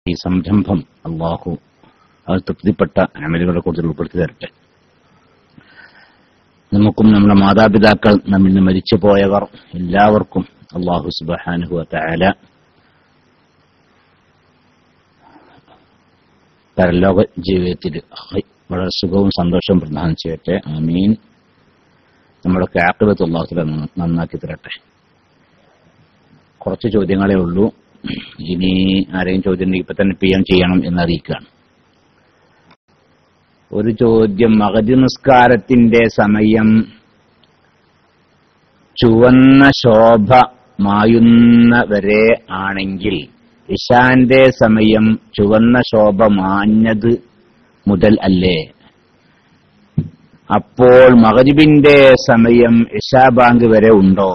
ഈ സംരംഭം അള്ളാഹു അത് തൃപ്തിപ്പെട്ട അമലുകളെ കൂടുതൽ ഉൾപ്പെടുത്തി തരട്ടെ. നമുക്കും നമ്മുടെ മാതാപിതാക്കൾ, നമ്മിൽ നിന്ന് മരിച്ചുപോയവർ എല്ലാവർക്കും അള്ളാഹു സുബ്ഹാനഹു വ തആല പരലോക ജീവിതത്തിൽ വളരെ സുഖവും സന്തോഷവും പ്രദാനം ചെയ്യട്ടെ. ആമീൻ. നമ്മുടെ ആഖിബത്ത് അല്ലാഹു തആല നന്നാക്കി തരട്ടെ. കുറച്ച് ചോദ്യങ്ങളേ ഉള്ളൂ. ഇനി ആരെയും ചോദ്യം ഇപ്പൊ തന്നെ PM ചെയ്യണം എന്നറിയിക്കുകയാണ്. ഒരു ചോദ്യം, മഗ്‌രിബ് നിസ്കാരത്തിന്റെ സമയം ചുവന്ന ശോഭ മായുന്നവരെ ആണെങ്കിൽ ഇശാന്റെ സമയം ചുവന്ന ശോഭ മാഞ്ഞത് മുതൽ അല്ലേ? അപ്പോൾ മഗ്‌രിബിന്റെ സമയം ഇശാ ബാങ്ക് വരെ ഉണ്ടോ?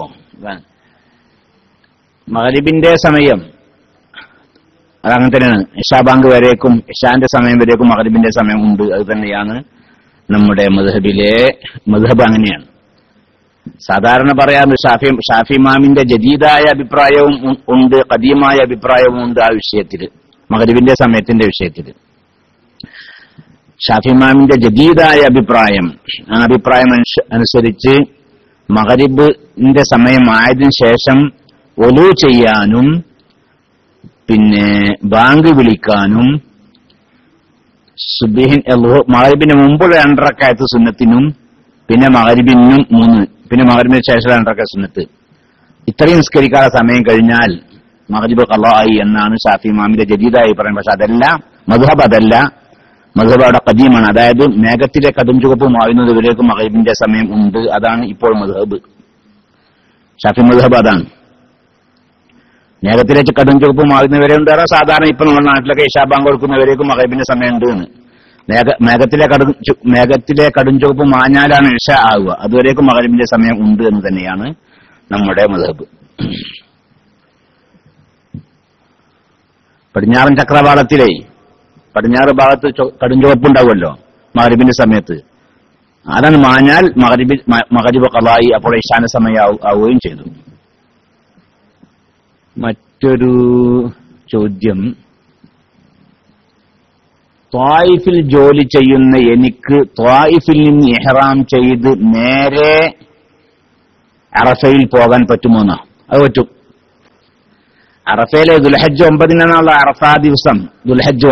മഗ്‌രിബിന്റെ സമയം അതങ്ങനെ തന്നെയാണ്. ഇശാ ബാങ്ക് വരേക്കും, ഇശാന്റെ സമയം വരേക്കും മഗ്‌രിബിന്റെ സമയം ഉണ്ട്. അത് തന്നെയാണ് നമ്മുടെ മദ്ഹബ് അങ്ങനെയാണ്. സാധാരണ പറയാറുണ്ട് ഷാഫി ഇമാമിന്റെ ജദീദായ അഭിപ്രായവും ഉണ്ട്, ഖദീമായ അഭിപ്രായവും ഉണ്ട് ആ വിഷയത്തിൽ, മഗ്‌രിബിന്റെ സമയത്തിന്റെ വിഷയത്തിൽ. ഷാഫി ഇമാമിന്റെ ജദീദായ അഭിപ്രായം, ആ അഭിപ്രായം അനുസരിച്ച് മഗ്‌രിബിന്റെ സമയം ആയതിനു ശേഷം ഒലു ചെയ്യാനും പിന്നെ ബാങ്ക് വിളിക്കാനും മഗ്‌രിബിന് മുമ്പുള്ള 2 റക്അത്ത് സുന്നത്തിനും പിന്നെ മഗ്‌രിബിനും 3, പിന്നെ മഗ്‌രിബിന് ശേഷം 2 റക്അത്ത് സുന്നത്ത്, ഇത്രയും നിസ്കരിക്കാനുള്ള സമയം കഴിഞ്ഞാൽ മഗ്‌രിബ് ഖളായി എന്നാണ് ഷാഫി ഇമാമിന്റെ ജദീദായി പറയുന്നത്. പക്ഷെ അതല്ല മദ്ഹബ്, അതല്ല മദ്ഹബ് അവിടെ ഖദീമാണ്. അതായത് മേഘത്തിലെ കടും ചുവപ്പ് മാറുന്നത് വരേക്കും മഗ്‌രിബിന്റെ സമയം ഉണ്ട്. അതാണ് ഇപ്പോൾ മദ്ഹബ്, ഷാഫി മദ്ഹബ് അതാണ്. മേഘത്തിലേക്ക് കടും ചുവപ്പ് മാറുന്നവരെ ഉണ്ട്. സാധാരണ ഇപ്പൊ നമ്മുടെ നാട്ടിലൊക്കെ ഇശാ ബാങ്ക് കൊടുക്കുന്നവരേക്കും മഗ്‌രിബിന്റെ സമയം ഉണ്ട് എന്ന്. മേഘത്തിലെ കടും ചുവപ്പ് മാഞ്ഞാലാണ് ഇശ ആവുക, അതുവരേക്കും മഗ്‌രിബിന്റെ സമയം ഉണ്ട് എന്ന് തന്നെയാണ് നമ്മുടെ മദ്ഹബ്. പടിഞ്ഞാറൻ ചക്രവാളത്തിലെ പടിഞ്ഞാറ് ഭാഗത്ത് കടും ചുവപ്പ് ഉണ്ടാവുമല്ലോ മഗ്‌രിബിന്റെ സമയത്ത്, അതാണ് മാഞ്ഞാൽ മഗ്‌രിബ് ഖളായി, അപ്പോൾ ഇശാന്റെ സമയം ആവുകയും ചെയ്തു. മറ്റൊരു ചോദ്യം, ത്വായിഫിൽ ജോലി ചെയ്യുന്ന എനിക്ക് ത്വായിഫിൽ നിന്ന് ഇഹ്റാം ചെയ്ത് നേരെ അറഫയിൽ പോകാൻ പറ്റുമോ എന്നാ? അത് പറ്റും. അറഫയിലെ ദുൽഹജ്ജ് 9 അറഫാ ദിവസം, ദുൽഹജ്ജ്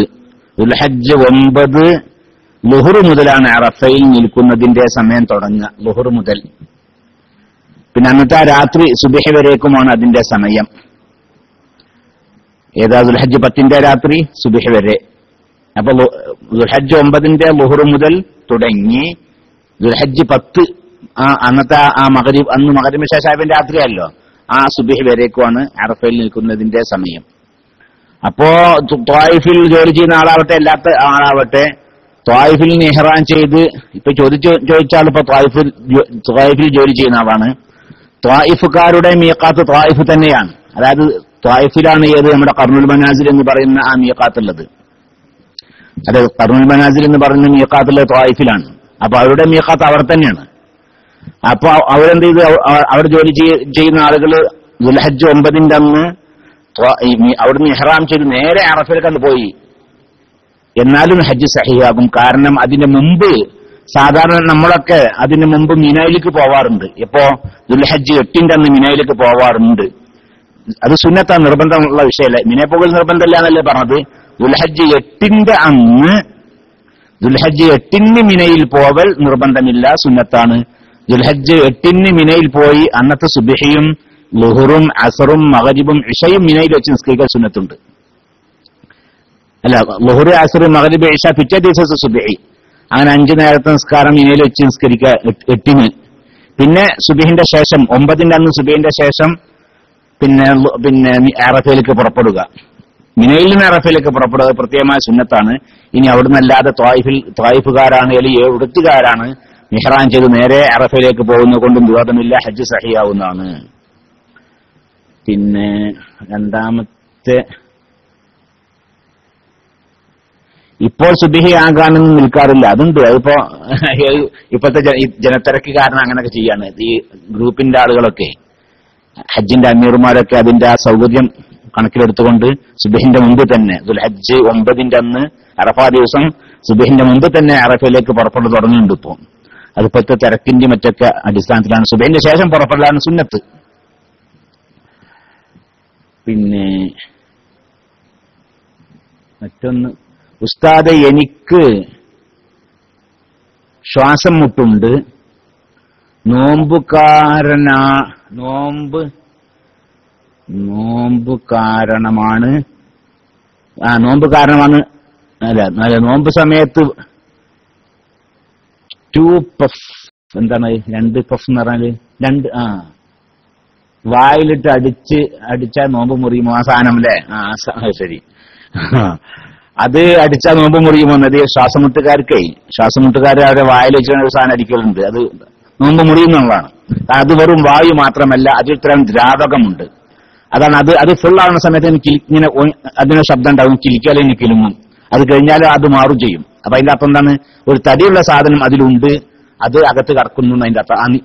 9 ളുഹ്ർ മുതലാണ് അറഫയിൽ നിൽക്കുന്നതിന്റെ സമയം തുടങ്ങുക. ളുഹ്ർ മുതൽ പിന്നെ അന്നത്തെ രാത്രി സുബ്ഹി വരേക്കുമാണ് അതിന്റെ സമയം. ഏതാ? ദുൽഹജ്ജ് 10 രാത്രി സുബ്ഹി വരെ. അപ്പൊ ദുൽഹജ്ജ് 9 ളുഹ്ർ മുതൽ തുടങ്ങി ദുൽഹജ്ജ് 10 അന്നത്തെ മഗ്‌രിബ്, അന്ന് മഗ്‌രിബിന് ശേഷം രാത്രിയല്ലോ, ആ സുബ്ഹി വരേക്കുമാണ് അറഫയിൽ നിൽക്കുന്നതിന്റെ സമയം. അപ്പോ ത്വായിഫിൽ ജോലി ചെയ്യുന്ന ആളാവട്ടെ അല്ലാത്ത ആളാവട്ടെ ത്വായിഫിൽ നിന്ന് ഇഹ്റാം ചെയ്ത് ഇപ്പൊ ചോദിച്ചാൽ ഇപ്പൊ ത്വായിഫിൽ ജോലി ചെയ്യുന്ന ആളാണ്. ത്വായിഫുകാരുടെ മീഖാത്ത് ത്വായിഫ് തന്നെയാണ്. അതായത് ത്വായിഫിലാണ് ഏത് നമ്മുടെ ഖർനുൽ മനാസിൽ എന്ന് പറയുന്ന ആ മീഖാത്തുള്ളത്. അത് ഖർനുൽ മനാസിൽ എന്ന് പറയുന്ന മീഖാത്തുള്ളത് ത്വായിഫിലാണ്. അപ്പൊ അവരുടെ മീഖാത്ത് അവർ തന്നെയാണ്. അപ്പൊ അവരെന്ത് ചെയ്ത്, അവിടെ ജോലി ചെയ്യുന്ന ആളുകൾ ദുൽഹജ്ജ് 9 അന്ന് അവിടുന്ന് ഇഹ്റാം ചെയ്ത് നേരെ അറഫയിലേക്ക് പോയി. എന്നാലും ഹജ്ജ് സഹിയാകും. കാരണം അതിന് മുമ്പ് സാധാരണ നമ്മളൊക്കെ അതിന് മുമ്പ് മിനയിലേക്ക് പോവാറുണ്ട്. ഇപ്പോ ദുൽഹജ്ജ് 8 അന്ന് മിനയിലേക്ക് പോവാറുണ്ട്. അത് സുന്നത്താ, നിർബന്ധമുള്ള വിഷയമല്ല. മിനയിൽ പോകൽ നിർബന്ധമില്ല എന്നല്ലേ പറഞ്ഞത്. ദുൽഹജ്ജ് 8 മിനയിൽ പോവൽ നിർബന്ധമില്ല, സുന്നത്താണ്. ദുൽഹജ്ജ് 8 മിനയിൽ പോയി അന്നത്തെ സുബ്ഹിയും ളുഹറും അസറും മഗ്‌രിബും ഇശയും മിനയിൽ വെച്ച് നിസ്കരിക്കൽ സുന്നത്തുണ്ട്. അല്ല, ളുഹർ അസർ മഗ്‌രിബ് ഇശ പിറ്റേ ദിവസത്തെ സുബ്ഹി, അങ്ങനെ 5 നേരത്തെ നിസ്കാരം മിനയിൽ വെച്ച് നിസ്കരിക്കുക 8. പിന്നെ സുബ്ഹിന്റെ ശേഷം 9 അന്ന് സുബ്ഹിന്റെ ശേഷം പിന്നെ അറഫയിലേക്ക് പുറപ്പെടുക. മിനയിൽ നിന്ന് അറഫയിലേക്ക് പുറപ്പെടുക പ്രത്യേകമായ സുന്നത്താണ്. ഇനി അവിടുന്ന് അല്ലാതെ ത്വായിഫുകാരാണ് അല്ലെങ്കിൽ എവിടുത്തുകാരാണ് ഇഹ്റാം ചെയ്ത് നേരെ അറഫയിലേക്ക് പോകുന്നത് കൊണ്ടും വിവാദമില്ല, ഹജ്ജ് സഹിയാവുന്നതാണ്. പിന്നെ രണ്ടാമത്തെ, ഇപ്പോൾ സുബ്ഹി ആകാനൊന്നും നിൽക്കാറില്ല. അതുണ്ട്, അതിപ്പോ ഇപ്പോഴത്തെ ജനത്തിരക്ക് കാരണം അങ്ങനെയൊക്കെ ചെയ്യാണ്. ഈ ഗ്രൂപ്പിന്റെ ആളുകളൊക്കെ, ഹജ്ജിന്റെ അമീർമാരൊക്കെ അതിന്റെ ആ സൗകര്യം കണക്കിലെടുത്തുകൊണ്ട് സുബഹിന്റെ മുമ്പ് തന്നെ ദുൽഹജ്ജ് 9 അന്ന് അറഫാ ദിവസം സുബഹിന്റെ മുമ്പ് തന്നെ അറഫയിലേക്ക് പുറപ്പെട്ടു തുടങ്ങുന്നുണ്ട്. ഇപ്പോൾ അതിപ്പോഴത്തെ തിരക്കിന്റെ മറ്റൊക്കെ അടിസ്ഥാനത്തിലാണ് സുബഹിന്റെ ശേഷം പുറപ്പെടലാണ് സുന്നത്ത്. പിന്നെ മറ്റൊന്ന്, ഉസ്താദെ എനിക്ക് ശ്വാസം മുട്ടുണ്ട്, നോമ്പ് കാരണമാണ് അല്ല നോമ്പ് സമയത്ത് 2 പഫ്, എന്താണ് 2 പഫ് എന്ന് പറഞ്ഞാല് വായിലിട്ട് അടിച്ചാൽ നോമ്പ് മുറിയുമോ? ആ സാധനം അല്ലേ? ശരി. അത് അടിച്ചാൽ നോമ്പ് മുറിയുമോ എന്നത് ശ്വാസമുട്ടുകാർ അവരെ വായിൽ വെച്ച ഒരു സാധനം അടിക്കലുണ്ട്. അത് നോമ്പ് മുറിയുന്നുള്ളതാണ്. അത് വെറും വായു മാത്രമല്ല, അതിൽ ഇത്തരം ദ്രാവകമുണ്ട്. അതാണ് അത് ഫുൾ ആവുന്ന സമയത്ത് ഇങ്ങനെ അതിന് ശബ്ദം ഉണ്ടാകും, കിലിക്കാലും ഇനി കിലുങ്ങും. അത് കഴിഞ്ഞാൽ അത് മാറും ചെയ്യും. അപ്പൊ അതിന്റെ അർത്ഥം എന്താണ്? ഒരു തടിയുള്ള സാധനം അതിലുണ്ട്, അത് അകത്ത് കടക്കുന്നു അതിന്റെ അർത്ഥം. ആ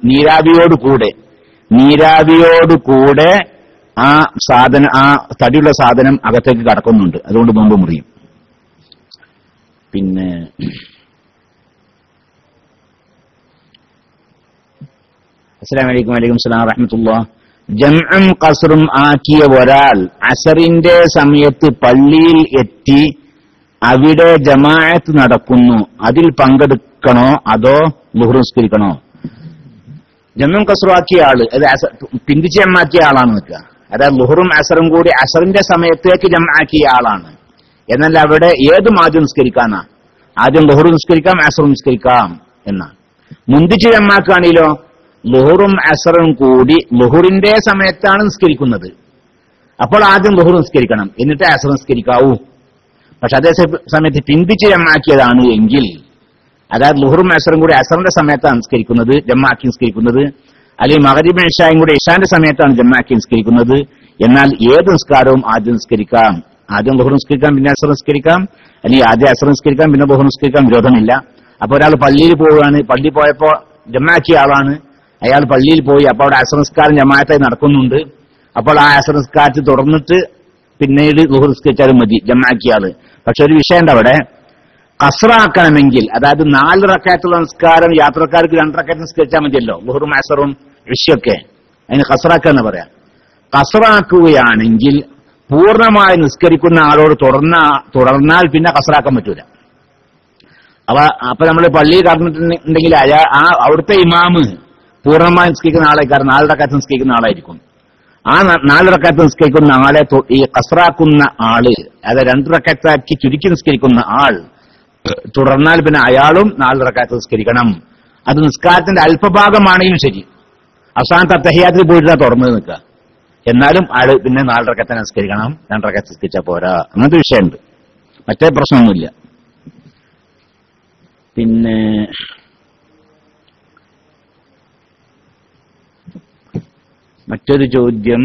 നീരാവിയോടുകൂടെ ആ തടിയുള്ള സാധനം അകത്തേക്ക് കടക്കുന്നുണ്ട്, അതുകൊണ്ട് നോമ്പ് മുറിയും. പിന്നെ അസ്സലാമു അലൈക്കും. വലൈക്കും സലാം റഹ്മത്തുള്ളാഹ്. ജംഉം ഖസ്റും ആക്കിയ ഒരാൾ അസറിന്റെ സമയത്ത് പള്ളിയിൽ എത്തി അവിടെ ജമാഅത്ത് നടക്കുന്നു, അതിൽ പങ്കെടുക്കണോ അതോ ളുഹ്ർ നിസ്കരിക്കണോ? ജംഉം ഖസ്റും ആക്കിയ ആള് പിന്തിച്ച് ജമാക്കിയ ആളാണ് നിൽക്കുക. അതായത് ളുഹ്റും അസറും കൂടി അസറിന്റെ സമയത്തേക്ക് ജമാക്കിയ ആളാണ്. എന്നാൽ അവിടെ ഏതും ആദ്യം നിസ്കരിക്കാനാ? ആദ്യം ളുഹ്ർ നിസ്കരിക്കാം, അസർ നിസ്കരിക്കാം എന്നാണ്. മുന്തിച്ച് ജമാക്കുകയാണെങ്കിലോ ളുഹ്റും അസറും കൂടി ളുഹ്റിന്റെ സമയത്താണ് നിസ്കരിക്കുന്നത്. അപ്പോൾ ആദ്യം ളുഹ്ർ നിസ്കരിക്കണം, എന്നിട്ട് അസർ നിസ്കരിക്കാവൂ. പക്ഷെ അതേ സമയത്ത് പിന്തിച്ച് ജമാക്കിയതാണ് എങ്കിൽ, അതായത് ളുഹ്റും അസറും കൂടി അസറിന്റെ സമയത്താണ് നിസ്കരിക്കുന്നത്, ജമാക്കി നിസ്കരിക്കുന്നത്, അല്ലെങ്കിൽ മഗ്രിബും ഇശായും കൂടി ഇശാന്റെ സമയത്താണ് ജമാക്കി നിസ്കരിക്കുന്നത്, എന്നാൽ ഏത് നിസ്കാരവും ആദ്യം നിസ്കരിക്കാം. ആദ്യം ളുഹ്ർ നിസ്കരിക്കാം, പിന്നെ അസർ നിസ്കരിക്കാം, അല്ലെങ്കിൽ ആദ്യം അസർ നിസ്കരിക്കാം, പിന്നെ ളുഹ്ർ നിസ്കരിക്കാം, വിരോധമില്ല. അപ്പൊ ഒരാൾ പള്ളിയിൽ പോവുകയാണ്, പള്ളി പോയപ്പോ ജമാക്കിയ ആളാണ്, അയാൾ പള്ളിയിൽ പോയി, അപ്പോൾ അവിടെ അസർ നിസ്കാരം ജമാഅത്തായി നടക്കുന്നുണ്ട്. അപ്പോൾ ആ അസർ നിസ്കാരത്തിൽ തുടർന്നിട്ട് പിന്നീട് ളുഹ്ർ നിസ്കരിച്ചാലും മതി ജമാക്കിയ ആള്. പക്ഷെ ഒരു വിഷയമുണ്ട് അവിടെ, ഖസ്റാക്കണമെങ്കിൽ, അതായത് 4 റക്അത്തുള്ള നിസ്കാരം യാത്രക്കാർക്ക് 2 റക്അത്ത് നിസ്കരിച്ചാൽ മതിയല്ലോ, ളുഹ്റും അസറും ഇശയൊക്കെ. അതിന് ഖസ്റാക്കാന്ന് പറയാം. ഖസ്റാക്കുകയാണെങ്കിൽ പൂർണ്ണമായി നിസ്കരിക്കുന്ന ആളോട് തുടർന്നാൽ പിന്നെ ഖസ്റാക്കാൻ പറ്റൂല. അപ്പൊ നമ്മൾ പള്ളിയിൽ കടന്നിട്ടുണ്ടെങ്കിൽ അവിടുത്തെ ഇമാമ് പൂർണ്ണമായി നിസ്കരിക്കുന്ന ആളേക്കാരൻ 4 റക്അത്ത് നിസ്കരിക്കുന്ന ആളായിരിക്കും. ആ 4 റക്അത്ത് നിസ്കരിക്കുന്ന ആളെ ഈ ഖസ്റാക്കുന്ന ആള്, അതായത് 2 റക്അത്താക്കി ചുരുക്കി നിസ്കരിക്കുന്ന ആൾ തുടർന്നാൽ പിന്നെ അയാളും 4 റക്അത്ത് നിസ്കരിക്കണം. അത് നിസ്കാരത്തിന്റെ അല്പഭാഗമാണെങ്കിലും ശരി, അവസാനത്തെ അത്തഹിയ്യാത്തിൽ പോയിട്ട് തുറന്നു നിൽക്കുക. എന്നാലും ആള് പിന്നെ 4 റക്അത്ത് നിസ്കരിക്കണം, 2 റക്അത്ത് നിസ്കരിച്ചാൽ പോരാ. അങ്ങനത്തെ വിഷയമുണ്ട്, മറ്റേ പ്രശ്നമൊന്നുമില്ല. പിന്നെ മറ്റൊരു ചോദ്യം,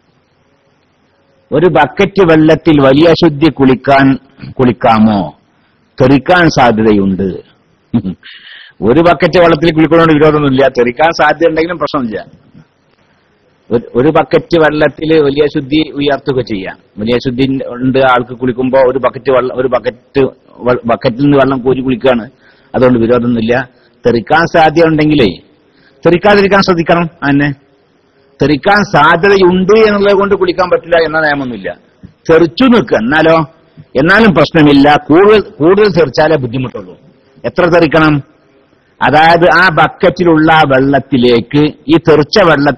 ഒരു ബക്കറ്റ് വെള്ളത്തിൽ വലിയ അശുദ്ധി കുളിക്കാമോ? തെറിക്കാൻ സാധ്യതയുണ്ട്. ഒരു ബക്കറ്റ് വെള്ളത്തിൽ കുളിക്കുന്നതുകൊണ്ട് വിരോധമൊന്നുമില്ല, തെറിക്കാൻ സാധ്യത ഉണ്ടെങ്കിലും പ്രശ്നമില്ല. ഒരു ബക്കറ്റ് വെള്ളത്തിൽ വലിയ ശുദ്ധി ഉയർത്തുക ചെയ്യാം. വലിയ ശുദ്ധി ഉണ്ട് ആൾക്ക് കുളിക്കുമ്പോൾ ഒരു ബക്കറ്റിൽ നിന്ന് വെള്ളം കോരി കുളിക്കുകയാണ്, അതുകൊണ്ട് വിരോധമൊന്നുമില്ല. തെറിക്കാൻ സാധ്യത ഉണ്ടെങ്കിലേ തെറിക്കാതിരിക്കാൻ ശ്രദ്ധിക്കണം. അങ്ങനെ തെറിക്കാൻ സാധ്യതയുണ്ട് എന്നുള്ളത് കൊണ്ട് കുളിക്കാൻ പറ്റില്ല എന്ന നിയമമൊന്നുമില്ല. തെറിച്ചു നിൽക്കുക എന്നാലും പ്രശ്നമില്ല. കൂടുതൽ തെറിച്ചാലേ ബുദ്ധിമുട്ടുള്ളൂ. എത്ര തെറിക്കണം? അതായത് ആ ബക്കറ്റിലുള്ള വെള്ളത്തിലേക്ക് ഈ തെറിച്ച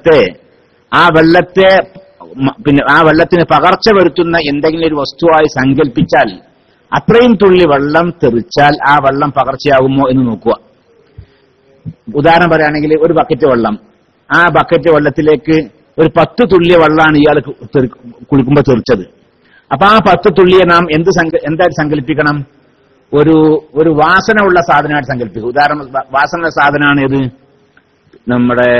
വെള്ളത്തിന് പകർച്ച വരുത്തുന്ന എന്തെങ്കിലും ഒരു വസ്തുവായി സങ്കല്പിച്ചാൽ, അത്രയും തുള്ളി വെള്ളം തെറിച്ചാൽ ആ വെള്ളം പകർച്ചയാകുമോ എന്ന് നോക്കുക. ഉദാഹരണം പറയുകയാണെങ്കിൽ, ഒരു ബക്കറ്റ് വെള്ളം, ആ ബക്കറ്റ് വെള്ളത്തിലേക്ക് ഒരു 10 തുള്ളിയ വെള്ളമാണ് ഇയാൾ കുളിക്കുമ്പോൾ തെറിച്ചത്. അപ്പൊ ആ 10 തുള്ളിയെ നാം എന്തായിട്ട് സങ്കല്പിക്കണം? ഒരു വാസന ഉള്ള സാധനമായിട്ട് സങ്കല്പിക്കും. ഉദാഹരണം, വാസന സാധനമാണ് ഏത്? നമ്മുടെ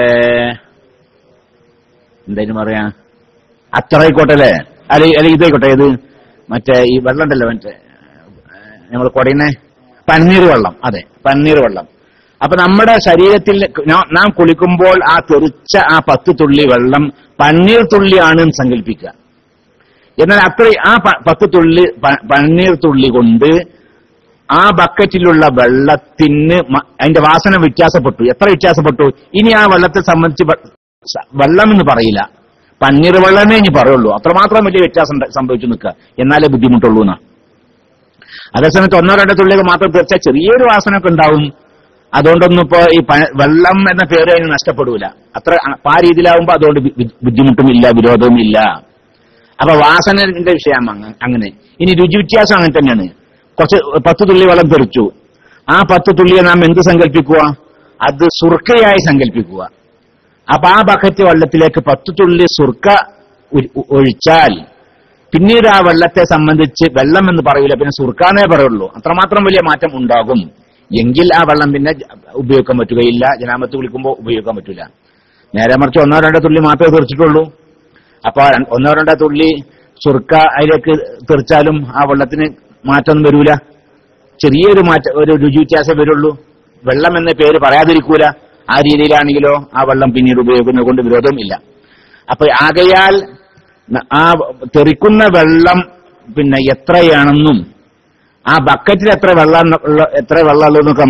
എന്തായാലും പറയാ അത്തറായിക്കോട്ടെ അല്ലേ, അല്ലെങ്കിൽ ഇതായിക്കോട്ടെ, ഏത് മറ്റേ ഈ വെള്ളം ഉണ്ടല്ലോ, മറ്റേ നമ്മൾ കുടയുന്ന പന്നീർ വെള്ളം. അതെ, പന്നീർ വെള്ളം. അപ്പൊ നമ്മുടെ ശരീരത്തിൽ നാം കുളിക്കുമ്പോൾ ആ തെറിച്ച ആ 10 തുള്ളി വെള്ളം പന്നീർ തുള്ളിയാണെന്ന് സങ്കല്പിക്കുക. എന്നാൽ അത്ര ആ 10 തുള്ളി പന്നീർ തുള്ളി കൊണ്ട് ആ ബക്കറ്റിലുള്ള വെള്ളത്തിന് അതിന്റെ വാസന വ്യത്യാസപ്പെട്ടു. എത്ര വ്യത്യാസപ്പെട്ടു? ഇനി ആ വെള്ളത്തെ സംബന്ധിച്ച് വെള്ളം എന്ന് പറയില്ല, പന്നീർ വെള്ളമേ ഇനി പറയുള്ളൂ. അത്രമാത്രം വലിയ വ്യത്യാസം സംഭവിച്ചു നിൽക്കുക. എന്നാലേ ബുദ്ധിമുട്ടുള്ളൂ എന്നാ. അതേസമയത്ത് 1-2 തുള്ളികൾ മാത്രം തീർച്ചയായും ചെറിയൊരു വാസന ഒക്കെ ഉണ്ടാവും. അതുകൊണ്ടൊന്നും ഇപ്പോ ഈ വെള്ളം എന്ന പേര് അതിന് നഷ്ടപ്പെടൂല. അത്ര ആ രീതിയിലാവുമ്പോ അതുകൊണ്ട് ബുദ്ധിമുട്ടുമില്ല, വിരോധവുമില്ല. അപ്പൊ വാസനന്റെ വിഷയം അങ്ങനെ. ഇനി രുചി വ്യത്യാസം അങ്ങനെ തന്നെയാണ്. കുറച്ച് 10 തുള്ളി വെള്ളം തെറിച്ചു. ആ 10 തുള്ളിയെ നാം എന്ത് സങ്കല്പിക്കുക? അത് സുർക്കയായി സങ്കല്പിക്കുക. അപ്പൊ ആ ബക്കറ്റ് വെള്ളത്തിലേക്ക് 10 തുള്ളി സുർക്ക ഒഴിച്ചാൽ പിന്നീട് ആ വെള്ളത്തെ സംബന്ധിച്ച് വെള്ളം എന്ന് പറയൂല, പിന്നെ സുർക്കാന്നേ പറയുള്ളൂ. അത്രമാത്രം വലിയ മാറ്റം ഉണ്ടാകും. എങ്കിൽ ആ വെള്ളം പിന്നെ ഉപയോഗിക്കാൻ പറ്റുകയില്ല, ജനാമത്ത് കുളിക്കുമ്പോൾ ഉപയോഗിക്കാൻ പറ്റില്ല. നേരെ മറിച്ച് 1-2 തുള്ളി മാത്രമേ തെറിച്ചിട്ടുള്ളൂ. അപ്പൊ 1-2 തുള്ളി സുർക്ക അതിലേക്ക് തെറിച്ചാലും ആ വെള്ളത്തിന് മാറ്റമൊന്നും വരൂല. ചെറിയൊരു മാറ്റം, ഒരു രുചി വ്യത്യാസം വരുള്ളൂ. വെള്ളം എന്ന പേര് പറയാതിരിക്കൂല. ആ രീതിയിലാണെങ്കിലോ ആ വെള്ളം പിന്നീട് ഉപയോഗിക്കുന്നത് കൊണ്ട് വിരോധമില്ല. അപ്പൊ ആകയാൽ ആ തെറിക്കുന്ന വെള്ളം പിന്നെ എത്രയാണെന്നും ആ ബക്കറ്റിൽ എത്ര വെള്ളമുള്ളതെന്നൊക്കെ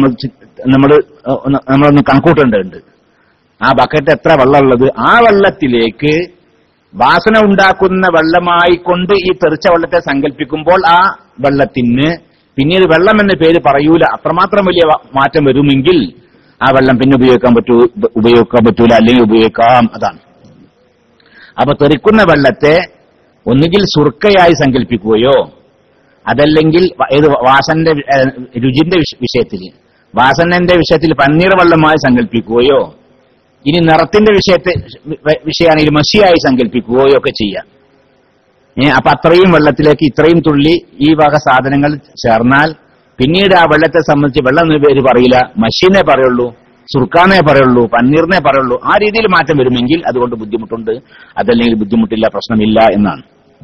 നമ്മളൊന്ന് കണക്കൂട്ടേണ്ടതുണ്ട്. ആ ബക്കറ്റ് എത്ര വെള്ളമുള്ളത്, ആ വെള്ളത്തിലേക്ക് വാസന ഉണ്ടാക്കുന്ന വെള്ളമായിക്കൊണ്ട് ഈ തെറിച്ച വെള്ളത്തെ സങ്കല്പിക്കുമ്പോൾ ആ വെള്ളത്തിന് പിന്നീട് വെള്ളം എന്ന പേര് പറയൂല. അത്രമാത്രം വലിയ മാറ്റം വരുമെങ്കിൽ ആ വെള്ളം പിന്നെ ഉപയോഗിക്കാൻ പറ്റൂല, അല്ലെങ്കിൽ ഉപയോഗിക്കാം. അതാണ്. അപ്പൊ തെറിക്കുന്ന വെള്ളത്തെ ഒന്നുകിൽ സുർക്കയായി സങ്കല്പിക്കുകയോ അതല്ലെങ്കിൽ ഏത് വാസന്റെ രുചിന്റെ വാസനന്റെ വിഷയത്തിൽ പന്നീർ വെള്ളമായി സങ്കല്പിക്കുകയോ ഇനി നിറത്തിന്റെ വിഷയമാണെങ്കിൽ മഷിയായി സങ്കല്പിക്കുകയോ ഒക്കെ ചെയ്യാം. അപ്പൊ അത്രയും വെള്ളത്തിലേക്ക് ഇത്രയും തുള്ളി ഈ വക സാധനങ്ങൾ ചേർന്നാൽ പിന്നീട് ആ വെള്ളത്തെ സംബന്ധിച്ച് വെള്ളം എന്ന പേര് പറയില്ല, മഷീനെ പറയുള്ളൂ, സുർക്കാനേ പറയുള്ളൂ, പന്നീറിനെ പറയുള്ളൂ. ആ രീതിയിൽ മാറ്റം വരുമെങ്കിൽ അതുകൊണ്ട് ബുദ്ധിമുട്ടുണ്ട്, അതല്ലെങ്കിൽ ബുദ്ധിമുട്ടില്ല, പ്രശ്നമില്ല എന്നാണ്.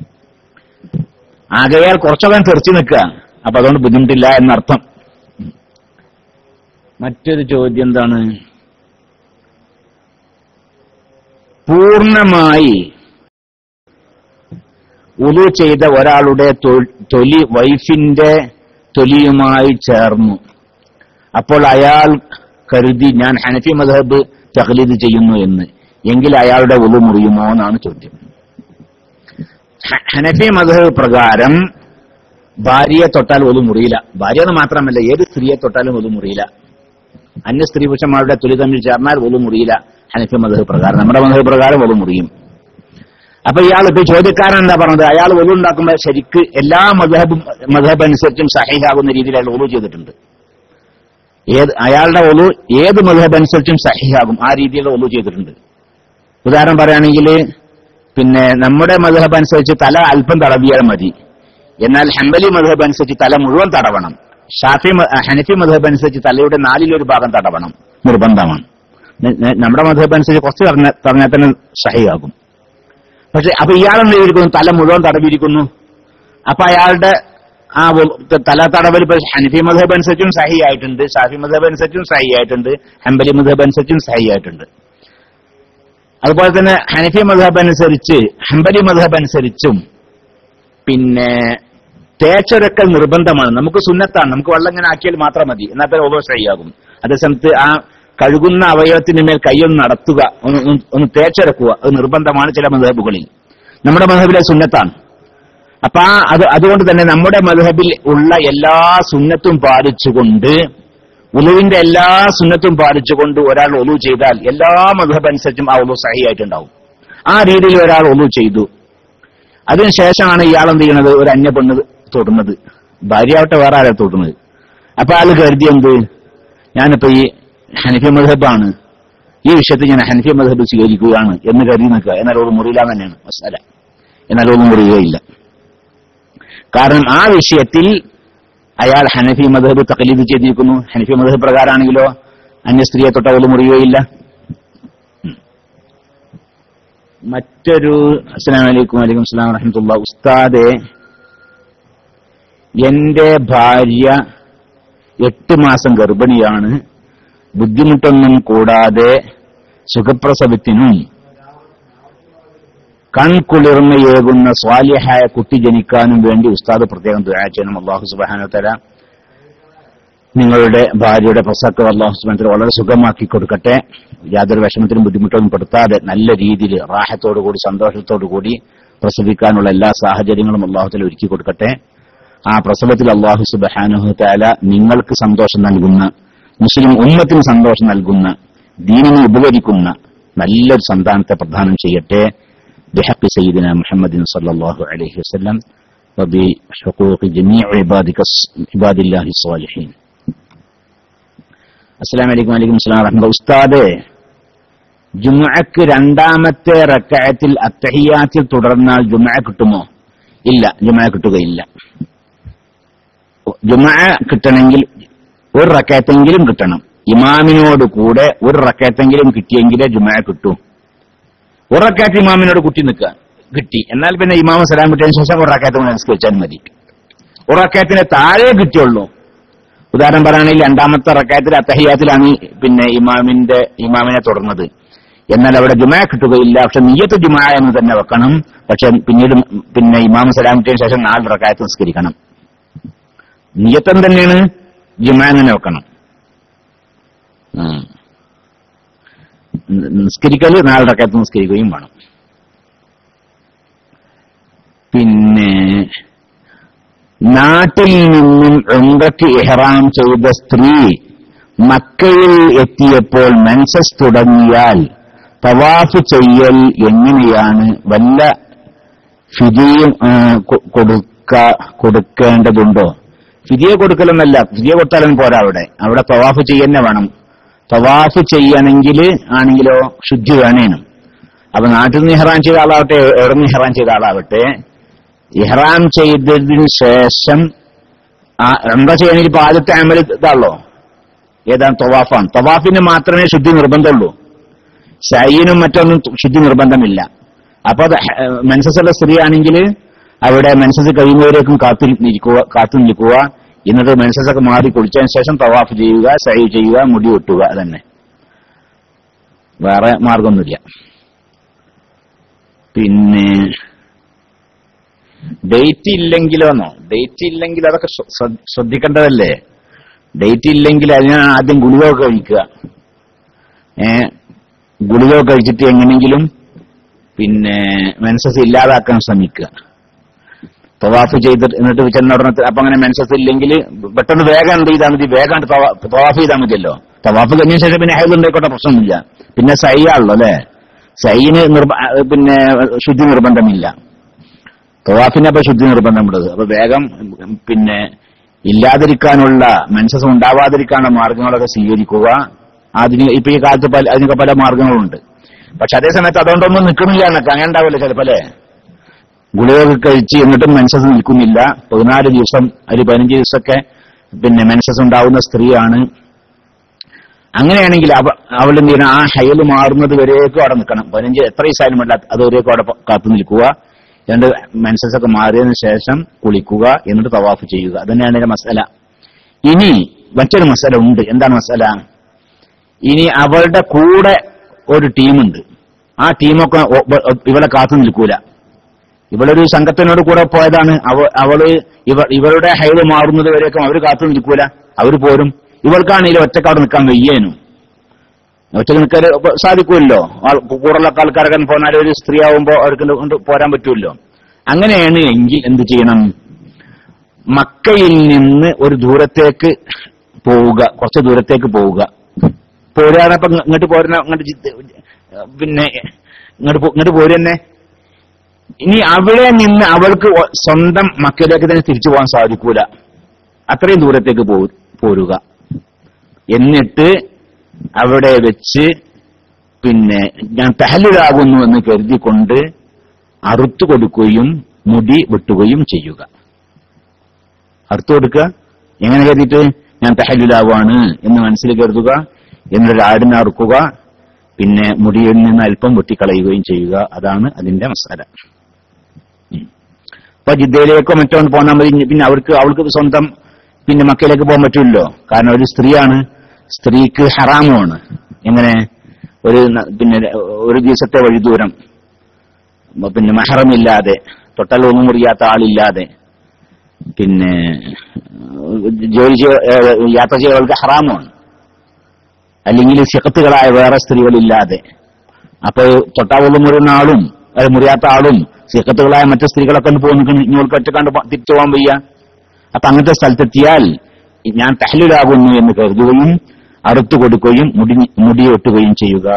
ആകയാൽ കുറച്ചൊക്കെ തെറിച്ചു നിൽക്കുക, അപ്പൊ അതുകൊണ്ട് ബുദ്ധിമുട്ടില്ല എന്നർത്ഥം. മറ്റൊരു ചോദ്യം എന്താണ്? പൂർണ്ണമായി ഉളു ചെയ്ത ഒരാളുടെ തൊലി വൈഫിന്റെ തൊലിയുമായി ചേർന്നു. അപ്പോൾ അയാൾ കരുതി ഞാൻ ഹനഫി മദ്ഹബ് തഖ്ലീദ് ചെയ്യുന്നു എന്ന്. എങ്കിൽ അയാളുടെ ഉളു മുറിയുമോ എന്നാണ് ചോദ്യം. ഹനഫി മദ്ഹബ് പ്രകാരം ഭാര്യയെ തൊട്ടാൽ ഉളു മുറിയില്ല. ഭാര്യ എന്ന് മാത്രമല്ല, ഏത് സ്ത്രീയെ തൊട്ടാലും ഉളു മുറിയില്ല. അന്യ സ്ത്രീ പുരുഷന്മാരുടെ തൊലി തമ്മിൽ ചേർന്നാൽ ഉളു മുറിയില്ല ഹനഫി മദ്ഹബ് പ്രകാരം. നമ്മുടെ മദ്ഹബ് പ്രകാരം ഉളു മുറിയും. അപ്പൊ ഇയാൾ ഇപ്പൊ ചോദ്യക്കാരൻ എന്താ പറഞ്ഞത്? അയാൾ ഉളു ഉണ്ടാക്കുമ്പോൾ ശരിക്ക് എല്ലാ മദ്ഹബ് അനുസരിച്ചും സഹീഹാകുന്ന രീതിയിൽ അയാൾ ഉളു ചെയ്തിട്ടുണ്ട്. അയാളുടെ ഉളു ഏത് മദ്ഹബ് അനുസരിച്ചും സഹീഹാകും, ആ രീതിയിലുള്ള ഉളു ചെയ്തിട്ടുണ്ട്. ഉദാഹരണം പറയുകയാണെങ്കിൽ പിന്നെ നമ്മുടെ മദ്ഹബ് അനുസരിച്ച് തല അല്പം തടവിയാൽ മതി. എന്നാൽ ഹംബലി മദ്ഹബ് അനുസരിച്ച് തല മുഴുവൻ തടവണം. ഹനഫി മദ്ഹബ് അനുസരിച്ച് തലയുടെ 4 ഭാഗം തടവണം, നിർബന്ധമാണ്. നമ്മുടെ മദ്ഹബ് അനുസരിച്ച് കുറച്ച് തടഞ്ഞാൽ തന്നെ സഹീഹാകും. പക്ഷെ അപ്പൊ ഇയാളെന്ത് ചെയ്തിരിക്കുന്നു? തല മുഴുവൻ തടവിയിരിക്കുന്നു. അപ്പൊ അയാളുടെ ആ തല തടവൽ ഇപ്പൊ ഹനഫി മദ്ഹബ് അനുസരിച്ചും സഹീ ആയിട്ടുണ്ട്, ഷാഫി മദ്ഹബ് അനുസരിച്ചും സഹീ ആയിട്ടുണ്ട്, ഹംബലി മദ്ഹബ് അനുസരിച്ചും സഹീ ആയിട്ടുണ്ട്. അതുപോലെ തന്നെ ഹനഫി മദ്ഹബ് അനുസരിച്ച് ഹംബലി മദ്ഹബ് അനുസരിച്ചും പിന്നെ തേച്ചൊരക്കൽ നിർബന്ധമാണ്. നമുക്ക് സുന്നത്താണ്, നമുക്ക് വെള്ളം ഇങ്ങനെ ആക്കിയാൽ മാത്രം മതി, എന്നാൽ തന്നെ ഓരോ സഹിയാകും. അതേസമയത്ത് ആ കഴുകുന്ന അവയവത്തിന് മേൽ കൈയൊന്ന് നടത്തുക, ഒന്ന് തേച്ചൊരക്കുക, അത് നിർബന്ധമാണ് ചില മദ്ഹബുകളിൽ. നമ്മുടെ മദ്ഹബിലെ സുന്നത്താണ്. അപ്പൊ അതുകൊണ്ട് തന്നെ നമ്മുടെ മദ്ഹബിൽ ഉള്ള എല്ലാ സുന്നത്തും പാലിച്ചുകൊണ്ട്, ഉളുവിന്റെ എല്ലാ സുന്നത്തും പാലിച്ചുകൊണ്ട് ഒരാൾ ഉളു ചെയ്താൽ എല്ലാ മദ്ഹബ് അനുസരിച്ചും ആ ഉളു സഹിയായിട്ടുണ്ടാവും. ആ രീതിയിൽ ഒരാൾ ഉളു ചെയ്തു. അതിനുശേഷമാണ് ഇയാൾ എന്ത് ചെയ്യണത്? ഒരു അന്യ പെണ്ണ് തൊടുന്നത്. ഭാര്യയാവട്ടെ വേറെ ആരെ തൊടുന്നത്. അപ്പൊ ആൾ കരുതി എന്ത്? ഞാനിപ്പോ ഈ ഹനഫി മദ്ഹബാണ്, ഈ വിഷയത്തിൽ ഞാൻ ഹനഫി മദ്ഹബ് സ്വീകരിക്കുകയാണ് എന്ന് കരുതി നിൽക്കുക. എന്നാൽ ഒരു മുറിയില്ല തന്നെയാണ് മസാല. എന്നാൽ ഒരു മുറിയുകയില്ല. കാരണം ആ വിഷയത്തിൽ അയാൾ ഹനഫി മദ്ഹബ് തഖ്ലീദ് ചെയ്തിരിക്കുന്നു. ഹനഫി മദ്ഹബ് പ്രകാരമാണെങ്കിലോ അന്യ സ്ത്രീയെ തൊട്ട ഒരു മുറിയുകയില്ല. മറ്റൊരു അസ്സലാമു അലൈക്കും. വലൈക്കും അസ്സലാം വറഹ്മത്തുള്ളാഹി. ഉസ്താദെ, എന്റെ ഭാര്യ 8 മാസം ഗർഭിണിയാണ്. ബുദ്ധിമുട്ടൊന്നും കൂടാതെ സുഖപ്രസവത്തിനും കൺകുളിർമയേകുന്ന സ്വാലിഹായ കുട്ടി ജനിക്കാനും വേണ്ടി ഉസ്താദ് പ്രത്യേകം ദുആ ചെയ്യണം. അല്ലാഹു സുബ്ഹാനഹു വ തആല നിങ്ങളുടെ ഭാര്യയുടെ പ്രസവം അല്ലാഹു സുബ്ഹാനഹു വ തആല വളരെ സുഖമാക്കി കൊടുക്കട്ടെ. യാതൊരു വിഷമത്തിനും ബുദ്ധിമുട്ടൊന്നും പെടുത്താതെ നല്ല രീതിയിൽ റാഹത്തോടുകൂടി സന്തോഷത്തോടുകൂടി പ്രസവിക്കാനുള്ള എല്ലാ സാഹചര്യങ്ങളും അല്ലാഹു തആല ഒരുക്കി കൊടുക്കട്ടെ. ആ പ്രസവത്തിൽ അല്ലാഹു സുബ്ഹാനഹു വ തആല നിങ്ങൾക്ക് സന്തോഷം നൽകുന്ന, മുസ്ലിം ഉമ്മത്തിന് സന്തോഷം നൽകുന്ന, ദീനിനെ ഉപകരിക്കുന്ന നല്ലൊരു സന്താനത്തെ പ്രദാനം ചെയ്യട്ടെ. ബിഹഖി സയ്യിദിന മുഹമ്മദിൻ സ്വല്ലല്ലാഹു അലൈഹി വസല്ലം വബിഹുഖൂഖി ജമീഇ ഇബാദില്ലാഹി സ്വാലിഹീൻ. അസ്സലാമു അലൈക്കും. വഅലൈക്കും അസ്സലാം വറഹ്മത്തുള്ളാഹി. ഉസ്താദേ, ജുമുഅക്ക് രണ്ടാമത്തെ റക്അത്തിൽ അത്തഹിയ്യാത്തിൽ തുടർന്നാൽ ജുമുഅ കിട്ടുമോ? ഇല്ല, ജുമുഅ കിട്ടുകയില്ല. ജുമുഅ കിട്ടണമെങ്കിൽ ഒരു റക്അത്തെങ്കിലും കിട്ടണം. ഇമാമിനോട് കൂടെ ഒരു റക്അത്തെങ്കിലും കിട്ടിയെങ്കിലേ ജുമുഅ കിട്ടൂ. ഒരു റക്അത്ത് ഇമാമിനോട് കിട്ടി, എന്നാൽ പിന്നെ ഇമാമ സലാം കിട്ടിയതിനു ശേഷം ഒരു റക്അത്ത് നിസ്കരിച്ചാൽ മതി. ഒരു റക്അത്തിന് താഴെ കിട്ടിയുള്ളൂ. ഉദാഹരണം പറയുകയാണെങ്കിൽ രണ്ടാമത്തെ റക്അത്തിൽ അത്തഹിയ്യാത്തിലാണ് പിന്നെ ഇമാമിനെ തുടർന്നത്, എന്നാൽ അവിടെ ജുമുഅ കിട്ടുകയില്ല. പക്ഷെ നിയ്യത്ത് ജുമുഅ എന്ന് തന്നെ വെക്കണം. പക്ഷെ പിന്നീട് പിന്നെ ഇമാം സലാം കിട്ടിയതിനു ശേഷം 4 റക്അത്ത് നിസ്കരിക്കണം. നിയ്യത്തം തന്നെയാണ്, ജുമുഅ തന്നെ വെക്കണം. നിസ്കരിക്കൽ 4 റക്അത്ത് നിസ്കരിക്കുകയും വേണം. പിന്നെ നാട്ടിൽ നിന്നും ഉംറയ്ക്ക് ഇഹ്റാം ചെയ്ത സ്ത്രീ മക്കയിൽ എത്തിയപ്പോൾ മെൻസസ് തുടങ്ങിയാൽ തവാഫ് ചെയ്യൽ എങ്ങനെയാണ്? വല്ല ഫിദിയും കൊടുക്കേണ്ടതുണ്ടോ? ഫിദിയ കൊടുക്കലൊന്നല്ല, ഫിദിയ കൊടുത്താലും പോരാ. അവിടെ തവാഫ് ചെയ്യുന്നേ വേണം. തവാഫ് ചെയ്യണമെങ്കിൽ ആണെങ്കിലോ ശുദ്ധി വേണേനും. അപ്പൊ നാട്ടിൽ നിന്ന് ഇഹ്റാം ചെയ്ത ആളാവട്ടെ, എവിടെ നിന്ന് ഇഹ്റാം ചെയ്ത ആളാവട്ടെ, ഇഹ്റാം ചെയ്തതിന് ശേഷം എന്താ ചെയ്യണമെങ്കിൽ ഇപ്പൊ ആദ്യത്തെ അമൽ ഇതാണല്ലോ, ഏതാണ്? തവാഫാണ്. തവാഫിന് മാത്രമേ ശുദ്ധി നിർബന്ധമുള്ളൂ. സയ്യിനും മറ്റൊന്നും ശുദ്ധി നിർബന്ധമില്ല. അപ്പൊ അത് മെൻസസുള്ള സ്ത്രീ ആണെങ്കിൽ അവിടെ മെൻസസ് കഴിയുന്നവരേക്കും കാത്തു നിൽക്കുക. എന്നിട്ട് മെൻസസൊക്കെ മാറി കുളിച്ചതിന് ശേഷം തവാഫ് ചെയ്യുക, സഅയ് ചെയ്യുക, മുടി വെട്ടുക. അതന്നെ, വേറെ മാർഗമൊന്നുമില്ല. പിന്നെ ഡേറ്റ് ഇല്ലെങ്കിലോന്നോ? ഡേറ്റ് ഇല്ലെങ്കിൽ അതൊക്കെ ശ്രദ്ധിക്കേണ്ടതല്ലേ. ഡേറ്റ് ഇല്ലെങ്കിൽ അതിന് ആദ്യം ഗുളിക കഴിക്കുക. ഗുളിക കഴിച്ചിട്ട് എങ്ങനെങ്കിലും പിന്നെ മെൻസസ് ഇല്ലാതാക്കാൻ ശ്രമിക്കുക. തവാഫ് ചെയ്തിട്ട് എന്നിട്ട് ചെന്നുടനെ അപ്പൊ അങ്ങനെ മെൻസസ് ഇല്ലെങ്കിൽ പെട്ടെന്ന് വേഗം എന്ത് ചെയ്താൽ മതി? വേഗം തവാഫ് ചെയ്താൽ മതിയല്ലോ. തവാഫ് കഴിഞ്ഞ ശേഷം പിന്നെ ഹൈദ് ഉണ്ടായിക്കോട്ടെ, പ്രശ്നമൊന്നുമില്ല. പിന്നെ സയ്യാണല്ലോ അല്ലെ, സയ്യിന് പിന്നെ ശുദ്ധി നിർബന്ധമില്ല. തവാഫിന് അപ്പൊ ശുദ്ധി നിർബന്ധമുള്ളത്. അപ്പൊ വേഗം പിന്നെ ഇല്ലാതിരിക്കാനുള്ള, മെൻസസ് ഉണ്ടാവാതിരിക്കാനുള്ള മാർഗങ്ങളൊക്കെ സ്വീകരിക്കുക. ഇപ്പൊ ഈ കാലത്ത് അതിനൊക്കെ പല മാർഗങ്ങളുണ്ട്. പക്ഷെ അതേ സമയത്ത് അതുകൊണ്ടൊന്നും നിൽക്കുന്നില്ല എന്നൊക്കെ അങ്ങനെ ഉണ്ടാവില്ല ചിലപ്പോ അല്ലെ. ഗുളിക കഴിച്ച് എന്നിട്ടും മെൻസസ് നിൽക്കുന്നില്ല. 14 ദിവസം ഒരു 15 ദിവസമൊക്കെ പിന്നെ മെൻസസ് ഉണ്ടാവുന്ന സ്ത്രീയാണ്. അങ്ങനെയാണെങ്കിൽ അവൾ എന്ത് ചെയ്യണം? ആ ഹൈല് മാറുന്നത് വരേക്കും അവിടെ നിൽക്കണം. 15 എത്ര ദിവസമായാലും വേണ്ട, അതുവരേക്കും അവിടെ കാത്തു നിൽക്കുക. എന്നിട്ട് മെൻസസ് ഒക്കെ മാറിയതിനു ശേഷം കുളിക്കുക, എന്നിട്ട് തവാഫ് ചെയ്യുക. അതന്നെയാണ് ഇതിന്റെ മസല. ഇനി മറ്റൊരു മസല ഉണ്ട്. എന്താണ് മസല? ഇനി അവളുടെ കൂടെ ഒരു ടീമുണ്ട്. ആ ടീമൊക്കെ ഇവളെ കാത്തു നിൽക്കൂല. ഇവളൊരു സംഘത്തിനോട് കൂടെ പോയതാണ്. ഇവളുടെ ഹൈഡ് മാറുന്നത് വരെയൊക്കെ അവർ കാത്തു നിൽക്കൂല, അവർ പോരും. ഇവൾക്കാണെങ്കിലും ഒറ്റക്ക് അവിടെ നിൽക്കാൻ വയ്യേനും. ഒറ്റക്ക് നിൽക്കാൻ സാധിക്കുമല്ലോ. കൂടുതലുള്ള ആൾക്കാരൊക്കെ പോന്നാലും ഒരു സ്ത്രീ ആവുമ്പോ അവർക്ക് പോരാൻ പറ്റുമല്ലോ. അങ്ങനെയാണ് എങ്കിൽ എന്ത് ചെയ്യണം? മക്കയിൽ നിന്ന് ഒരു ദൂരത്തേക്ക് പോവുക, കുറച്ച് ദൂരത്തേക്ക് പോവുക. പോരാനപ്പോ ഇങ്ങോട്ട് പോരുന്ന പിന്നെ ഇങ്ങോട്ട് പോരുന്നെ. ഇനി അവിടെ നിന്ന് അവൾക്ക് സ്വന്തം മക്കയിലേക്ക് തന്നെ തിരിച്ചു പോകാൻ സാധിക്കൂല. അത്രയും ദൂരത്തേക്ക് പോരുക. എന്നിട്ട് അവിടെ വെച്ച് പിന്നെ ഞാൻ തഹല്ലുലാകുന്നു എന്ന് കരുതിക്കൊണ്ട് അറുത്തു കൊടുക്കുകയും മുടി വെട്ടുകയും ചെയ്യുക. അറുത്തു കൊടുക്കുക എങ്ങനെ കരുതിയിട്ട്? ഞാൻ തഹല്ലുലാവാണ് എന്ന് മനസ്സിൽ കരുതുക. എന്നിട്ട് ആടിനെ അറുക്കുക, പിന്നെ മുടിയിൽ നിന്ന് അല്പം വെട്ടിക്കളയുകയും ചെയ്യുക. അതാണ് അതിന്റെ മസാല. ഇപ്പൊ ജിദ്ദയിലേക്കോ മറ്റോ പോന്നാൽ മതി. പിന്നെ അവൾക്ക് സ്വന്തം പിന്നെ മക്കയിലേക്ക് പോകാൻ പറ്റില്ലല്ലോ. കാരണം ഒരു സ്ത്രീയാണ്, സ്ത്രീക്ക് ഹറാമുമാണ്. എങ്ങനെ? പിന്നെ ഒരു ദിവസത്തെ വഴി ദൂരം പിന്നെ മഹറമില്ലാതെ, തൊട്ടാൽ ഒന്നും മുറിയാത്ത ആളില്ലാതെ, പിന്നെ യാത്ര ചെയ്യവർക്ക് ഹറാമാണ്. അല്ലെങ്കിൽ സിഖത്തുകളായ വേറെ സ്ത്രീകളില്ലാതെ. അപ്പൊ തൊട്ടാൽ ഒന്നും മുറിയുന്ന ആളും മുറിയാത്ത ആളും സിഖത്തുകളായ മറ്റു സ്ത്രീകളൊക്കെ ഒന്ന് പോകുന്നു, ഇങ്ങോട്ട് ഒറ്റ കണ്ട് തിരിച്ചു പോകാൻ വയ്യ. അപ്പൊ അങ്ങനത്തെ സ്ഥലത്തെത്തിയാൽ ഞാൻ തഹ്ലീലാകുന്നു എന്ന് കരുതുകയും അറുത്തു കൊടുക്കുകയും മുടി വെട്ടുകയും ചെയ്യുക.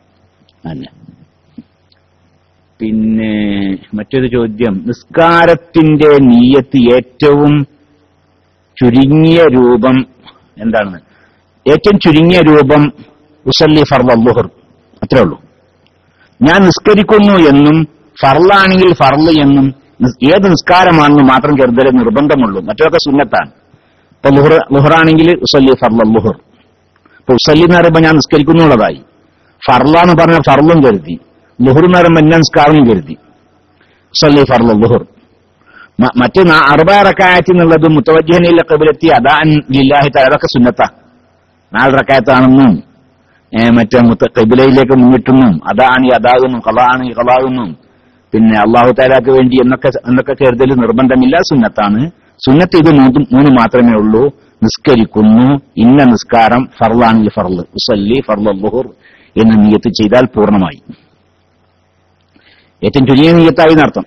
പിന്നെ മറ്റൊരു ചോദ്യം, നിസ്കാരത്തിന്റെ നിയ്യത്ത് ഏറ്റവും ചുരുങ്ങിയ രൂപം എന്താണ്? ഏറ്റവും ചുരുങ്ങിയ രൂപം ഉസല്ലി ഫർള ളുഹർ, അത്രേ ഉള്ളൂ. ഞാൻ നിസ്കരിക്കുന്നു എന്നും ഫർളാണെങ്കിൽ ഫർള് എന്നും ഏത് നിസ്കാരമാണെന്ന് മാത്രം കരുതലേ നിർബന്ധമുള്ളൂ. മറ്റൊക്കെ സുന്നത്താണ്. ഇപ്പൊ ളുഹറാണെങ്കിൽ ഉസല്ലി ഫർള ളുഹർ. ഇപ്പൊ ഉസല്ലി എന്ന് പറയുമ്പോൾ ഞാൻ നിസ്കരിക്കുന്നുള്ളതായി. ഫർള എന്ന് പറഞ്ഞാൽ ഫർളും കരുതി, ളുഹർ എന്ന് പറയുമ്പോൾ എന്നെ നിസ്കാരം കരുതി. ഉസല്ലി ഫർള ളുഹർ. മറ്റ് 40 റക്അത്ത് എന്നുള്ളത് മുത്തവജ്ജിഹൻ ഇല ഖിബ്ലത്തി അദാൻ ലില്ലാഹി തആല, അതൊക്കെ സുന്നത്താ. 4 റക്അത്താണെന്നും മറ്റേ ഖിബ്ലയിലേക്ക് മുന്നിട്ടെന്നും അദാനി അദാകുന്നും ഖളാനി ഖളാകുന്നും പിന്നെ അല്ലാഹു തആലക്ക് വേണ്ടി എന്നൊക്കെ കരുതൽ നിർബന്ധമില്ല, സുന്നത്താണ്. സുന്നത്ത് ഇത് 3 മാത്രമേ ഉള്ളൂ. നിസ്കരിക്കുന്നു, ഇന്ന നിസ്കാരം ഫർളാണെങ്കിൽ ഫർള്, ഉസല്ലി ഫർള ളുഹർ എന്ന് നിയ്യത്ത് ചെയ്താൽ പൂർണ്ണമായി. ഏറ്റവും ചുരുങ്ങിയ നിയ്യത്തായി എന്നർത്ഥം.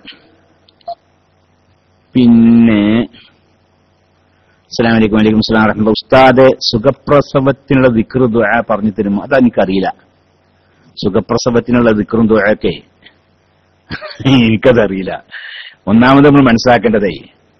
പിന്നെ അസ്സലാമു അലൈക്കും. വലൈക്കും അസ്സലാം വറഹ്മത്തുള്ളാഹി. ഉസ്താദെ, സുഖപ്രസവത്തിനുള്ള ദിക്ർ ദുആ പറഞ്ഞു തരുമോ? അതെനിക്കറിയില്ല. സുഖപ്രസവത്തിനുള്ള ദിക്റും ദുആയൊക്കെ എനിക്കതറിയില്ല. ഒന്നാമത് നമ്മൾ മനസ്സിലാക്കേണ്ടതേ,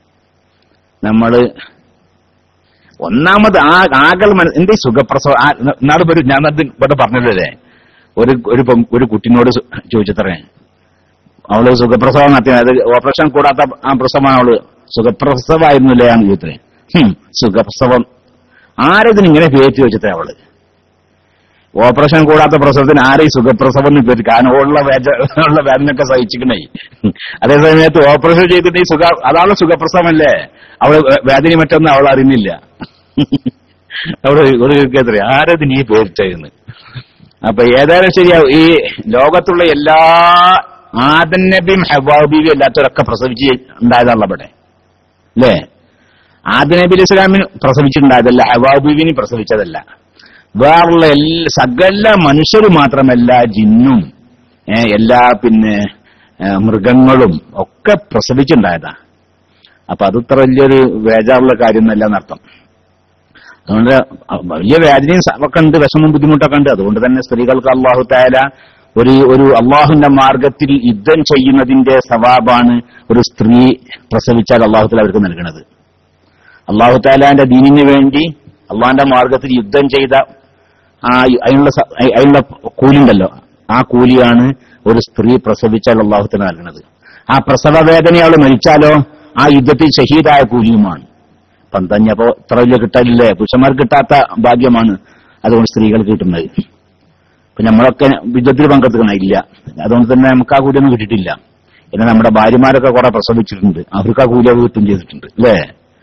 ഒന്നാമത് എന്തേ സുഖപ്രസവം നാട് വരും. ഞാൻ അത് ഇവിടെ പറഞ്ഞല്ലേ, ഒരു കുട്ടിനോട് ചോദിച്ചത്രേ, അവള് സുഖപ്രസവം നടത്തിയ, അത് ഓപ്പറേഷൻ കൂടാത്ത ആ പ്രസവമാണ്, അവള് സുഖപ്രസവമായിരുന്നില്ലേ എന്ന് ചോദിച്ചത്രേ. സുഖപ്രസവം ആരതിന് ഇങ്ങനെ പേര് ചോദിച്ചത്രേ അവള്. ഓപ്പറേഷൻ കൂടാത്ത പ്രസവത്തിന് ആരെ സുഖപ്രസവം എന്ന് പേര്? കാരണം ഉള്ള വേദനയൊക്കെ സഹിച്ചിക്കണേ. അതേസമയത്ത് ഓപ്പറേഷൻ ചെയ്തിട്ട് അതാണ് സുഖപ്രസവമല്ലേ, അവള് വേദന മറ്റൊന്നും അവൾ അറിയുന്നില്ല. അവിടെ ഒരു കേത്ര ആരതിന് ഈ പേരിച്ചെന്ന്. അപ്പൊ ഏതായാലും ശരിയാവും. ഈ ലോകത്തുള്ള എല്ലാ ആദം നബിയും ഹവ്വാ ബീവിയും അല്ലാത്തവരൊക്കെ പ്രസവിച്ച് ഉണ്ടായതാണല്ലോ ഇവിടെ, അല്ലേ? ആദം നബി അലൈഹി ഇസ്ലാമിന് പ്രസവിച്ചിട്ടുണ്ടായതല്ല, ഹവ്വാ ബീവിനെ പ്രസവിച്ചതല്ല. വേറുള്ള സകല മനുഷ്യർ മാത്രമല്ല, ജിന്നും എല്ലാ പിന്നെ മൃഗങ്ങളും ഒക്കെ പ്രസവിച്ചിട്ടുണ്ടായതാ. അപ്പൊ അത് ഇത്ര വലിയൊരു വേജാറുള്ള കാര്യമൊന്നല്ല എന്നർത്ഥം. അതുകൊണ്ട് വലിയ വേദനയും ഒക്കെ ഉണ്ട്, വിഷമവും ബുദ്ധിമുട്ടൊക്കെ ഉണ്ട്. അതുകൊണ്ട് തന്നെ സ്ത്രീകൾക്ക് അല്ലാഹു തആല ഒരു അള്ളാഹുവിന്റെ മാർഗത്തിൽ യുദ്ധം ചെയ്യുന്നതിന്റെ സവാബാണ് ഒരു സ്ത്രീ പ്രസവിച്ചാൽ അല്ലാഹു തആല അവർക്ക് നൽകുന്നത്. അല്ലാഹു തആലാന്റെ ദീനിന് വേണ്ടി അള്ളാഹിന്റെ മാർഗത്തിൽ യുദ്ധം ചെയ്ത അതിനുള്ള കൂലിയുണ്ടല്ലോ, ആ കൂലിയാണ് ഒരു സ്ത്രീ പ്രസവിച്ചാൽ അല്ലാഹു തആല നൽകുന്നത്. ആ പ്രസവ വേദന അവൾ മരിച്ചാലോ ആ യുദ്ധത്തിൽ ഷഹീദായ കൂലിയുമാണ്. പന്തഞ്ഞപ്പോ ഇത്ര വലിയ കിട്ടാനില്ലേ? പുരുഷന്മാർക്ക് കിട്ടാത്ത ഭാഗ്യമാണ് അതുകൊണ്ട് സ്ത്രീകൾക്ക് കിട്ടുന്നത്. ഇപ്പൊ നമ്മളൊക്കെ യുദ്ധത്തിൽ പങ്കെടുക്കണ ഇല്ല, അതുകൊണ്ട് തന്നെ നമുക്ക് ആ കൂലിയൊന്നും കിട്ടിയിട്ടില്ല. എന്നാൽ നമ്മുടെ ഭാര്യമാരൊക്കെ കുറെ പ്രസവിച്ചിട്ടുണ്ട്, അവർക്ക് ആ കൂലിയൊക്കെ കിട്ടും ചെയ്തിട്ടുണ്ട്, അല്ലേ?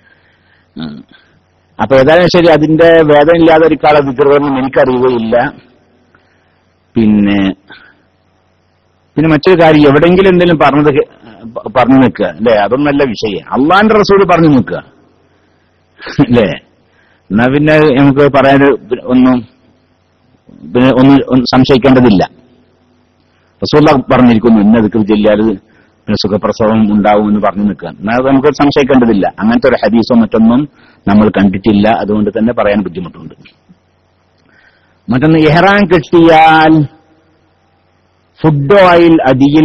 അപ്പൊ ഏതായാലും ശരി, അതിന്റെ വേദന ഇല്ലാതെ ഒരിക്കാളെ ദിക്റൊന്നും എനിക്കറിയുകയില്ല. പിന്നെ മറ്റൊരു കാര്യം, എവിടെയെങ്കിലും എന്തെങ്കിലും പറഞ്ഞു നിൽക്കുക, അല്ലേ? അതൊന്നല്ല വിഷയം. അള്ളാന്റെ റസൂൽ പറഞ്ഞു നിൽക്കുക, അല്ലേ? എന്നാ പിന്നെ നമുക്ക് പറയാൻ ഒന്നും സംശയിക്കേണ്ടതില്ല. റസൂൽ പറഞ്ഞിരിക്കുന്നു ഇന്ന ദിക്ർ ചൊല്ലിയാൽ പിന്നെ സുഖപ്രസവം ഉണ്ടാവും എന്ന് പറഞ്ഞു നിൽക്കുക. എന്നാൽ നമുക്ക് സംശയിക്കേണ്ടതില്ല. അങ്ങനത്തെ ഒരു ഹദീസോ മറ്റൊന്നും നമ്മൾ കണ്ടിട്ടില്ല. അതുകൊണ്ട് തന്നെ പറയാൻ ബുദ്ധിമുട്ടുണ്ട്. മറ്റൊന്ന്, ഇഹ്റാം കെട്ടിയാൽ ഫുഡ് ഓയിൽ അടിയിൽ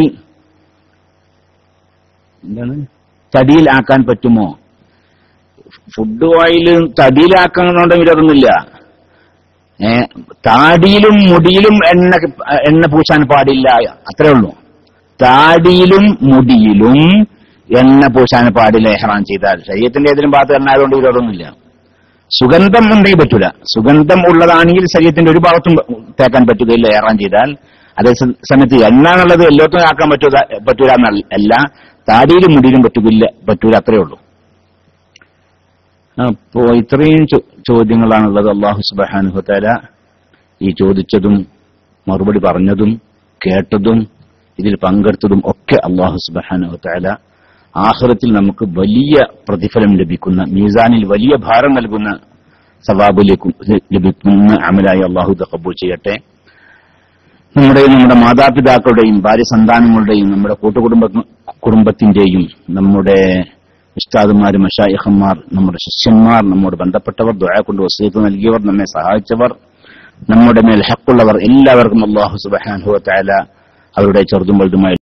തടിയിൽ ആക്കാൻ പറ്റുമോ? ഫുഡ് ഓയിൽ തടിയിലാക്കണമെന്നുണ്ടെങ്കിൽ അതൊന്നുമില്ല. താടിയിലും മുടിയിലും എണ്ണ പൂശാൻ പാടില്ല, അത്രേ ഉള്ളൂ. താടിയിലും മുടിയിലും എണ്ണ പൂശാൻ പാടില്ല ഇഹ്റാം ചെയ്താൽ. ശരീരത്തിന്റെ ഏതെങ്കിലും ഭാഗത്ത് എണ്ണ ആയതുകൊണ്ട് ഇതൊന്നുമില്ല. സുഗന്ധം ഉണ്ടെങ്കിൽ പറ്റൂല. സുഗന്ധം ഉള്ളതാണെങ്കിൽ ശരീരത്തിന്റെ ഒരു ഭാഗത്തും തേക്കാൻ പറ്റുകയില്ല ഇഹ്റാം ചെയ്താൽ. അതേ സമയത്ത് എണ്ണ എന്നുള്ളത് എല്ലാത്തും ആക്കാൻ പറ്റൂല എന്നല്ല, താടിയിലും മുടിയിലും പറ്റൂല, അത്രേ ഉള്ളൂ. അപ്പോ ഇത്രയും ചോദ്യങ്ങളാണുള്ളത്. അല്ലാഹു സുബ്ഹാനഹു വ തആല ഈ ചോദിച്ചതും മറുപടി പറഞ്ഞതും കേട്ടതും ഇതിൽ പങ്കെടുത്തതും ഒക്കെ അല്ലാഹു സുബ്ഹാനഹു വ തആല ആഖിറത്തിൽ നമുക്ക് വലിയ പ്രതിഫലം ലഭിക്കുന്ന, മീസാനിൽ വലിയ ഭാരം നൽകുന്ന സവാബ് ലഭിക്കുന്ന അമലായി അല്ലാഹു തഖബ്ബൽ ചെയ്യട്ടെ. നമ്മുടെ മാതാപിതാക്കളുടെയും ഭാര്യ സന്താനങ്ങളുടെയും നമ്മുടെ കുടുംബത്തിന്റെയും നമ്മുടെ ഉസ്താദുമാർ, മശായിഖന്മാർ, നമ്മുടെ ശിഷ്യന്മാർ, നമ്മോട് ബന്ധപ്പെട്ടവർ, ദുആ കൊണ്ട് വസീയത്ത് നൽകിയവർ, നമ്മെ സഹായിച്ചവർ, നമ്മുടെ മേൽ ഹഖുള്ളവർ എല്ലാവർക്കും അല്ലാഹു സുബ്ഹാനഹു വ തആല അവരുടെ ചെറുതും വലുതുമായ